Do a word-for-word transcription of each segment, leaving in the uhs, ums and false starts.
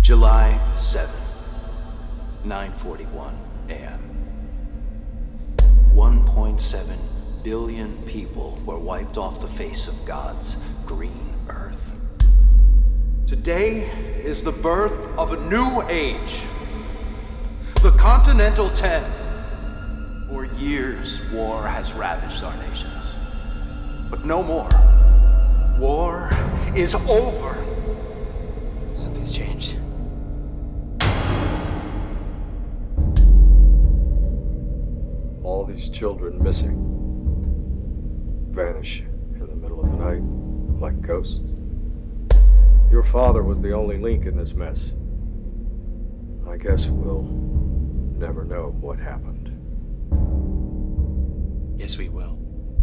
July seventh, nine forty-one a m one point seven billion people were wiped off the face of God's green earth. Today is the birth of a new age. The Continental Ten. For years, war has ravaged our nations. But no more. War is over. Something's changed. All these children missing. Vanish in the middle of the night like ghosts. Your father was the only link in this mess. I guess we'll never know what happened. Yes, we will.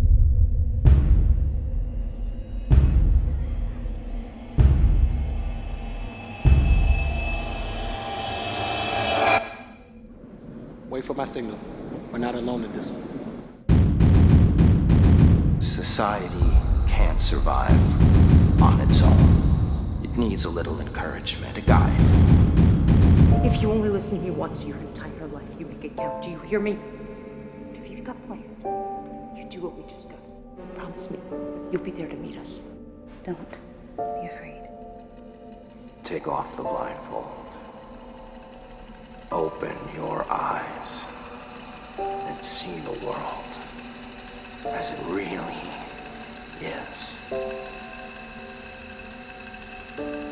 Wait for my signal. We're not alone in this one. Society can't survive on its own. It needs a little encouragement, a guide. If you only listen to me once your entire life, you make it count. Do you hear me? If you've got plans, you do what we discussed. Promise me, you'll be there to meet us. Don't be afraid. Take off the blindfold. Open your eyes and see the world as it really is.